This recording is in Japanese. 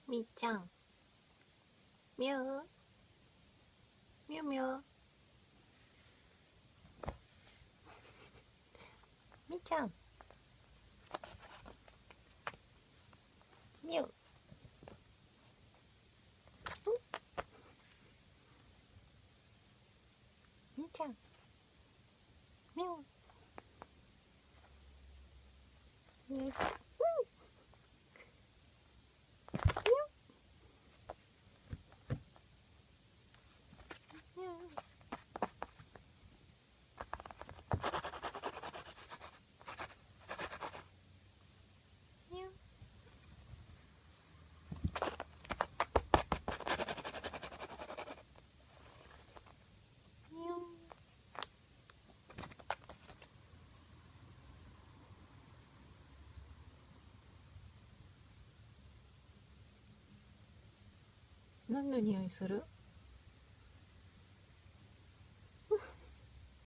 みーちゃん、みゅーみゅみゅみーちゃん、みゅみーちゃん、みゅみゅみゅみゅみゅ何の匂いする？